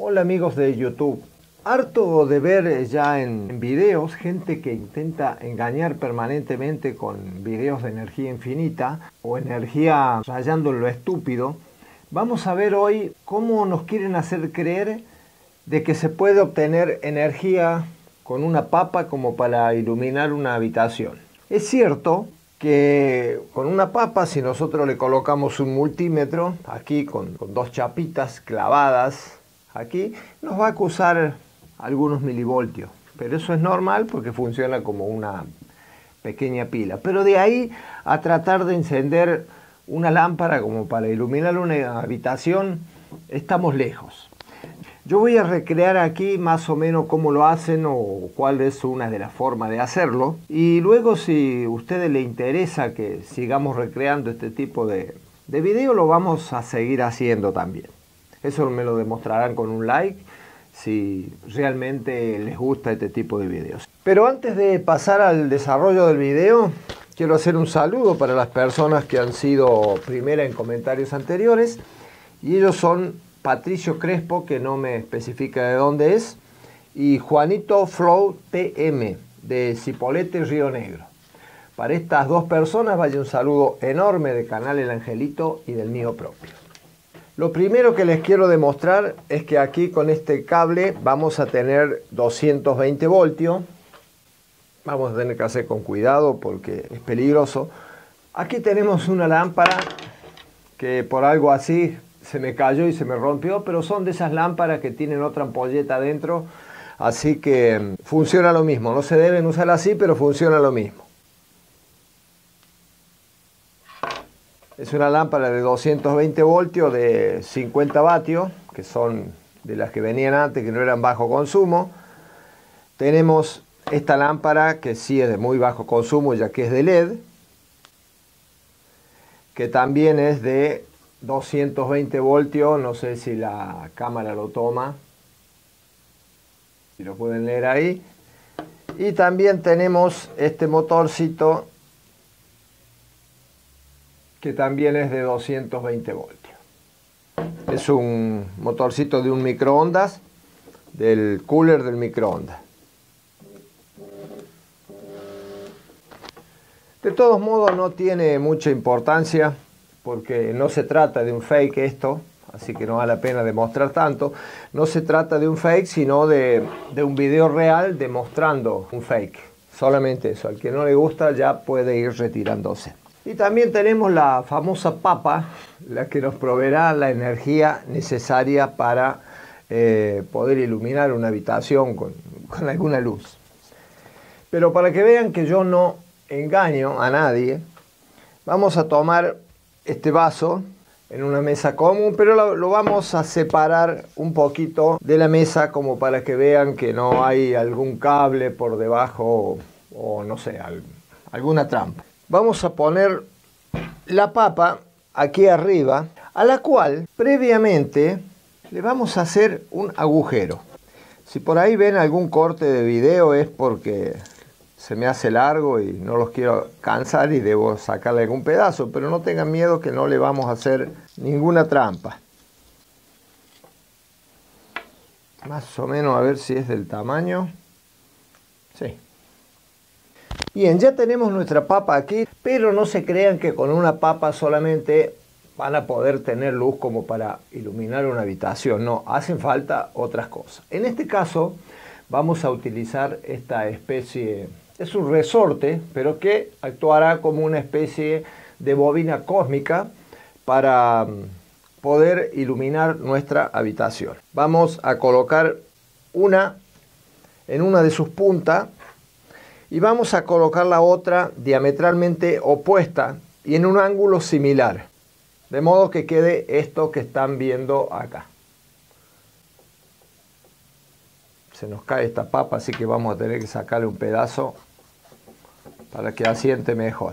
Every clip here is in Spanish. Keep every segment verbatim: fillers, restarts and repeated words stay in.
Hola amigos de YouTube. Harto de ver ya en, en videos gente que intenta engañar permanentemente con videos de energía infinita o energía rayando en lo estúpido. Vamos a ver hoy cómo nos quieren hacer creer de que se puede obtener energía con una papa como para iluminar una habitación. Es cierto que con una papa, si nosotros le colocamos un multímetro aquí con, con dos chapitas clavadas aquí, nos va a acusar algunos milivoltios, pero eso es normal porque funciona como una pequeña pila. Pero de ahí a tratar de encender una lámpara como para iluminar una habitación, estamos lejos. Yo voy a recrear aquí más o menos cómo lo hacen o cuál es una de las formas de hacerlo. Y luego, si a ustedes les interesa que sigamos recreando este tipo de, de video, lo vamos a seguir haciendo también. Eso me lo demostrarán con un like si realmente les gusta este tipo de videos. Pero antes de pasar al desarrollo del video, quiero hacer un saludo para las personas que han sido primera en comentarios anteriores. Y ellos son Patricio Crespo, que no me especifica de dónde es, y Juanito Flow T M, de Cipolletti, Río Negro. Para estas dos personas vaya un saludo enorme del canal El Angelito y del mío propio. Lo primero que les quiero demostrar es que aquí con este cable vamos a tener doscientos veinte voltios. Vamos a tener que hacer con cuidado porque es peligroso. Aquí tenemos una lámpara que por algo así se me cayó y se me rompió, pero son de esas lámparas que tienen otra ampolleta adentro, así que funciona lo mismo. No se deben usar así, pero funciona lo mismo. Es una lámpara de doscientos veinte voltios de cincuenta vatios, que son de las que venían antes, que no eran bajo consumo. Tenemos esta lámpara que sí es de muy bajo consumo, ya que es de L E D, que también es de doscientos veinte voltios, no sé si la cámara lo toma, si lo pueden leer ahí. Y también tenemos este motorcito que también es de doscientos veinte voltios. Es un motorcito de un microondas, del cooler del microondas. De todos modos no tiene mucha importancia porque no se trata de un fake esto, así que no vale la pena demostrar tanto. No se trata de un fake, sino de, de un video real demostrando un fake. Solamente eso. Al que no le gusta ya puede ir retirándose. Y también tenemos la famosa papa, la que nos proveerá la energía necesaria para eh, poder iluminar una habitación con, con alguna luz. Pero para que vean que yo no engaño a nadie, vamos a tomar este vaso en una mesa común, pero lo, lo vamos a separar un poquito de la mesa como para que vean que no hay algún cable por debajo o, o no sé, al, alguna trampa. Vamos a poner la papa aquí arriba, a la cual previamente le vamos a hacer un agujero. Si por ahí ven algún corte de video es porque se me hace largo y no los quiero cansar y debo sacarle algún pedazo, pero no tengan miedo que no le vamos a hacer ninguna trampa. Más o menos a ver si es del tamaño. Sí. Bien, ya tenemos nuestra papa aquí, pero no se crean que con una papa solamente van a poder tener luz como para iluminar una habitación. No, hacen falta otras cosas. En este caso vamos a utilizar esta especie, es un resorte, pero que actuará como una especie de bobina cósmica para poder iluminar nuestra habitación. Vamos a colocar una en una de sus puntas y vamos a colocar la otra diametralmente opuesta y en un ángulo similar, de modo que quede esto que están viendo acá. Se nos cae esta papa, así que vamos a tener que sacarle un pedazo para que asiente mejor.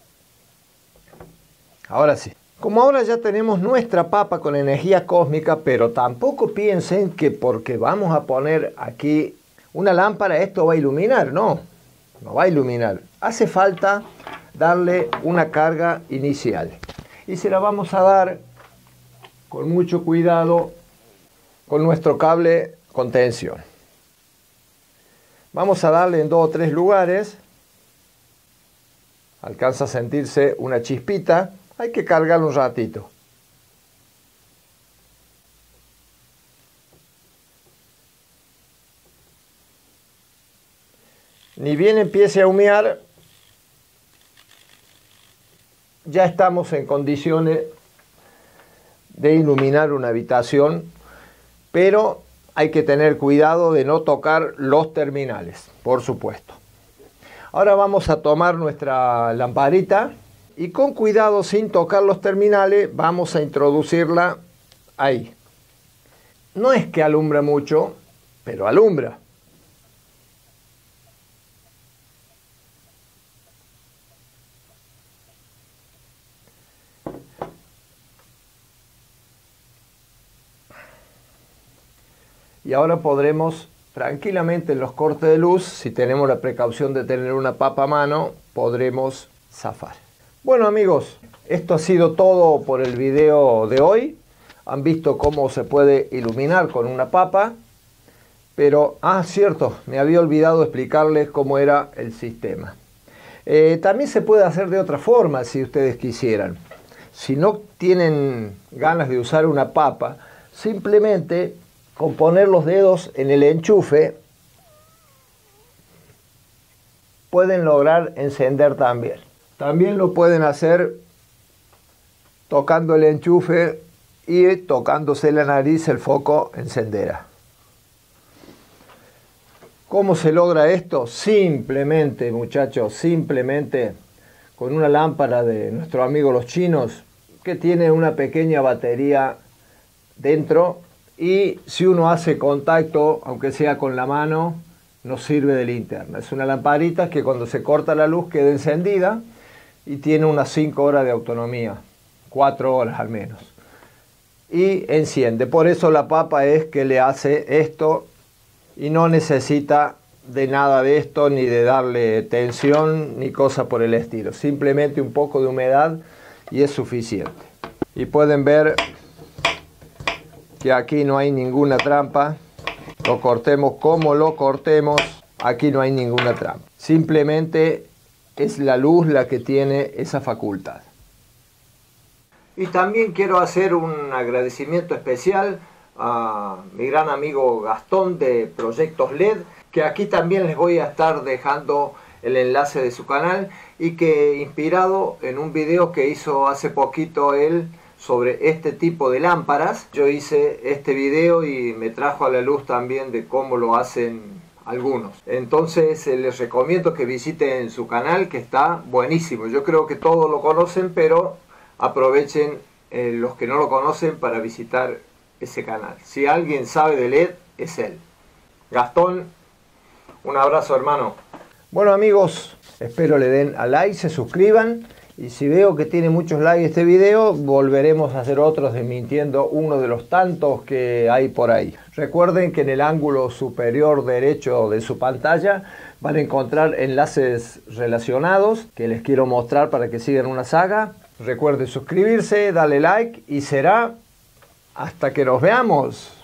Ahora sí. Como ahora ya tenemos nuestra papa con energía cósmica, pero tampoco piensen que porque vamos a poner aquí una lámpara esto va a iluminar, no. No va a iluminar. Hace falta darle una carga inicial. Y se la vamos a dar con mucho cuidado con nuestro cable con tensión. Vamos a darle en dos o tres lugares. Alcanza a sentirse una chispita. Hay que cargarlo un ratito. Ni bien empiece a humear, ya estamos en condiciones de iluminar una habitación, pero hay que tener cuidado de no tocar los terminales, por supuesto. Ahora vamos a tomar nuestra lamparita y con cuidado, sin tocar los terminales, vamos a introducirla ahí. No es que alumbra mucho, pero alumbra. Y ahora podremos tranquilamente en los cortes de luz, si tenemos la precaución de tener una papa a mano, podremos zafar. Bueno amigos, esto ha sido todo por el video de hoy. Han visto cómo se puede iluminar con una papa, pero, ah, cierto, me había olvidado explicarles cómo era el sistema. Eh, también se puede hacer de otra forma si ustedes quisieran. Si no tienen ganas de usar una papa, simplemente con poner los dedos en el enchufe pueden lograr encender también. También lo pueden hacer tocando el enchufe y tocándose la nariz el foco encenderá. ¿Cómo se logra esto? Simplemente, muchachos, simplemente con una lámpara de nuestro amigo los chinos que tiene una pequeña batería dentro. Y si uno hace contacto, aunque sea con la mano, nos sirve de linterna. Es una lamparita que cuando se corta la luz queda encendida y tiene unas cinco horas de autonomía, cuatro horas al menos. Y enciende. Por eso la papa es que le hace esto y no necesita de nada de esto, ni de darle tensión, ni cosa por el estilo. Simplemente un poco de humedad y es suficiente. Y pueden ver que aquí no hay ninguna trampa, lo cortemos como lo cortemos, aquí no hay ninguna trampa. Simplemente es la luz la que tiene esa facultad. Y también quiero hacer un agradecimiento especial a mi gran amigo Gastón de Proyectos L E D, que aquí también les voy a estar dejando el enlace de su canal y que inspirado en un video que hizo hace poquito él sobre este tipo de lámparas, yo hice este video y me trajo a la luz también de cómo lo hacen algunos. Entonces eh, les recomiendo que visiten su canal, que está buenísimo. Yo creo que todos lo conocen, pero aprovechen eh, los que no lo conocen para visitar ese canal. Si alguien sabe de L E D, es él. Gastón, un abrazo, hermano. Bueno amigos, espero le den a like, se suscriban. Y si veo que tiene muchos likes este video, volveremos a hacer otros desmintiendo uno de los tantos que hay por ahí. Recuerden que en el ángulo superior derecho de su pantalla van a encontrar enlaces relacionados que les quiero mostrar para que sigan una saga. Recuerden suscribirse, darle like y será hasta que nos veamos.